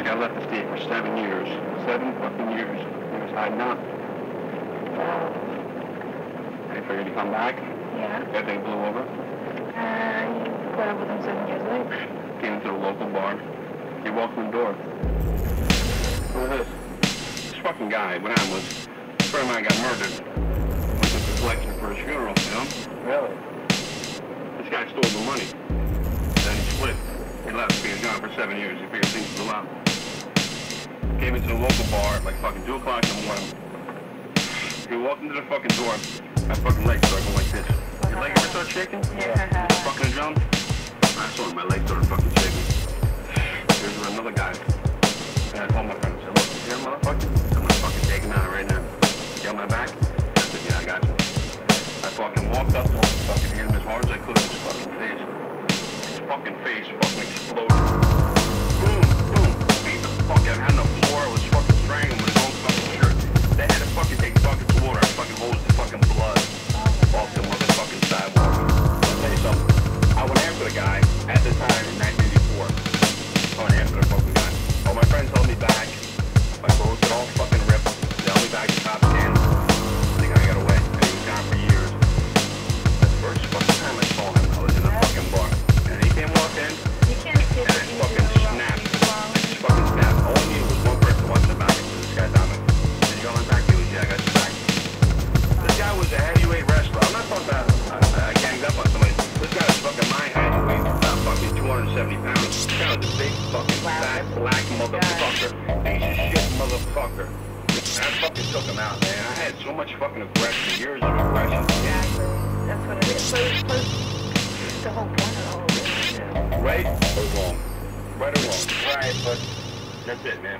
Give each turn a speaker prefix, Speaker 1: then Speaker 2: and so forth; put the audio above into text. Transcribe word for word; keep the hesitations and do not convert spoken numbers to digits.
Speaker 1: I left the state for seven years. Seven fucking years. He was hiding out.
Speaker 2: Wow.
Speaker 1: I figured he'd come back.
Speaker 2: Yeah.
Speaker 1: Everything blew over.
Speaker 2: And you put up with him seven years later.
Speaker 1: Came into the local bar. He walked in the door. Look at this. This fucking guy, what happened was, a friend of mine got murdered. Went to the collection for his funeral, you know?
Speaker 2: Really?
Speaker 1: This guy stole the money. Then he split. He left. He was gone for seven years. He figured things blew out. Came into the local bar at like fucking two o'clock in the morning. He walked into the fucking door. My fucking legs started going like this. Your leg ever start shaking?
Speaker 2: Yeah.
Speaker 1: Fucking drum? I saw him. My legs started fucking shaking. There's another guy. And I told my friend, I said, look, you hear motherfucker? I'm gonna fucking take him out right now. You on my back? I said, yeah, I got you. I fucking walked up to him, fucking hit him as hard as I could in his fucking face. His fucking face fucking exploded. Boom, boom. Beat the fuck out. I had on the floor. I was fucking strangling with his own fucking shirt. They had to fucking take buckets of water and fucking hose the fucking blood off the motherfucking sidewalk. I'll tell you something. I went after the guy at the time in nineteen eighty-four. I went after the fucking guy. All my friends held me back. My clothes got all fucking ripped. They held me back to top ten. The guy got away. And he was gone for years. That's the first fucking time I saw him. I was in a fucking bar. And he came walk in.
Speaker 2: You can't skip
Speaker 1: And I
Speaker 2: it.
Speaker 1: fucking snapped. I just fucking snapped. All I needed was one person watching the back. This guy's on me. Did you go on back? He was, yeah, I got your back. This guy was a heavyweight wrestler. I'm not talking about I, I ganged up on somebody. This guy was fucking my height. He weighed about fucking two hundred seventy pounds. This guy was a big fucking fat black motherfucker. Piece of shit motherfucker. And I fucking took him out, man. I had so much fucking aggression, years of aggression.
Speaker 2: Exactly. That's what it is. Plus, plus, the whole point of all of this. Yeah.
Speaker 1: Right or wrong? Right or wrong? Right, but that's it, man.